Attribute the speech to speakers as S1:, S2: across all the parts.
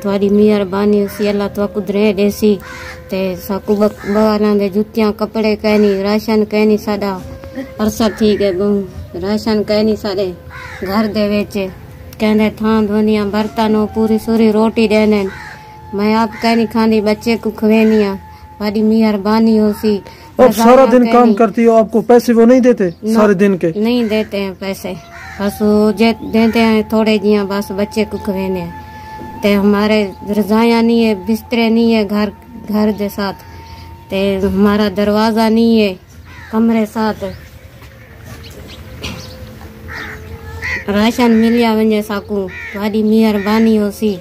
S1: थोड़ी मेहरबानी उसी अल्लाह तो दरे देसी ते साकू बालां दे जुत्तियां कपड़े कहनी राशन कहनी साडा अरसा ठीक है राशन कहनी साडे घर दे विच कहंदे थां धोनिया बर्तन पूरी सूरी रोटी देने मैं आप कहनी खानी बच्चे को खवेनिया बड़ी मेहरबानी होसी।
S2: अब सारा दिन काम करती हो, आपको पैसे वो नहीं देते? सारे दिन के
S1: नहीं देते हैं पैसे, बस वो देते हैं थोड़े जिया बस बच्चे को खवेने ते हमारे रजाया नहीं है, बिस्तरे नहीं है घर के साथ ते हमारा दरवाजा नहीं है कमरे साथ राशन मिलिया वने साकू थोड़ी मेहरबानी होसी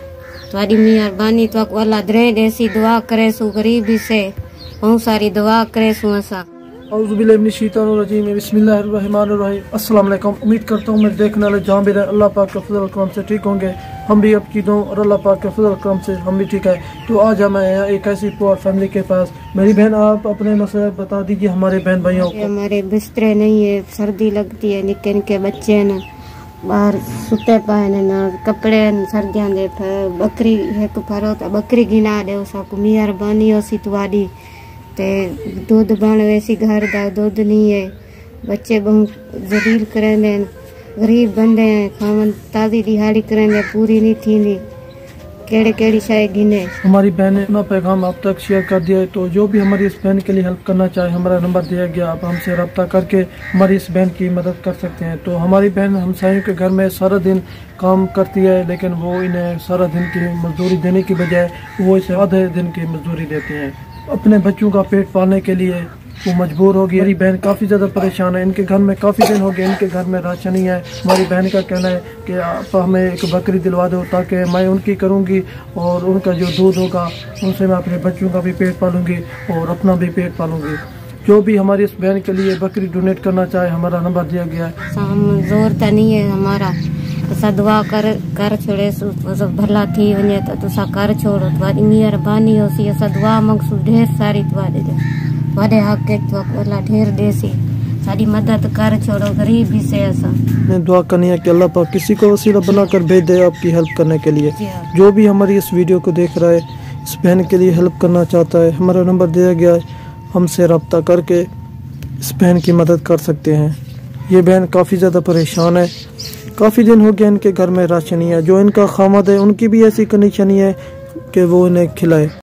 S1: थोड़ी मेहरबानी तो अल्लाह दरे देसी दुआ करे सु गरीबी से बहुत सारी दुआ करे सु असा।
S2: औज़ु बिल्लाहि मिनश शैतानिर रजीम बिस्मिल्लाहिर रहमानिर रहीम। अस्सलाम वालेकुम। उम्मीद करता हूँ मेरे देखने वाले जहाँ भी रहे अल्लाह पाक के फज़ल करम से ठीक होंगे। हम भी आपकी दुआ और अल्लाह पाक के फज़ल करम से हम भी ठीक है। तो आज हम आए हैं एक ऐसी पुअर फैमिली के पास। मेरी बहन आप अपने मसले बता दीजिए हमारे बहन भाइयों को।
S1: हमारे बिस्तरे नहीं है, सर्दी लगती है, निक्के निक्के बच्चे हैं ना बाहर सुते पाए ना कपड़े सर्दियां दे बकरी एक फरो तो बकरी गिना दे साकू मेहरबानी होसी तुआडी ते दूध बन वैसी घर दा दूध नहीं है बच्चे बहुत जलील करेंदे गरीब बंदे हैं खावन ताज़ी दिहाड़ी करेंदे पूरी नहीं थी केड़े केड़ी शाय गिने। हमारी बहन ने अपना पैगाम आप तक शेयर कर दिया है। तो जो भी हमारी इस बहन के लिए हेल्प करना चाहे हमारा नंबर दिया गया, आप हमसे रब्ता करके हमारी इस बहन की मदद कर सकते हैं। तो हमारी बहन हमसायों के घर में सारा दिन काम करती है लेकिन वो इन्हें सारा दिन की मजदूरी देने की बजाय वो इसे आधे दिन की मजदूरी देते हैं। अपने बच्चों का पेट पालने के लिए वो मजबूर होगी। मेरी बहन काफ़ी ज़्यादा परेशान है, इनके घर में काफ़ी दिन हो गए इनके घर में राशन नहीं है। हमारी बहन का कहना है कि आप हमें एक बकरी दिलवा दो ताकि मैं उनकी करूँगी और उनका जो दूध होगा उनसे मैं अपने बच्चों का भी पेट पालूँगी और अपना भी पेट पालूँगी। जो भी हमारी इस बहन के लिए बकरी डोनेट करना चाहे हमारा नंबर दिया गया है। जोर तो नहीं है हमारा तुसा दुआ कर छोड़े भला थी वने तो तुसा कर छोड़ो तुम्हारी मेहरबानी होसी असा दुआ मंगसू ढेर सारी तुम्हारे हक के तो अल्लाह ढेर देसी सारी मदद कर छोड़ो गरीबी से असा।
S2: मैं दुआ करनी है कि अल्लाह पाक किसी को वसीला बनाकर भेज दे आपकी हेल्प करने के लिए। जो भी हमारी इस वीडियो को देख रहा है इस बहन के लिए हेल्प करना चाहता है हमारा नंबर दिया गया है, हमसे रब्ता करके इस बहन की मदद कर सकते हैं। ये बहन काफ़ी ज़्यादा परेशान है, काफ़ी दिन हो गया इनके घर में राशन नहीं है। जो इनका खामद है उनकी भी ऐसी कंडीशन ही है कि वो इन्हें खिलाए।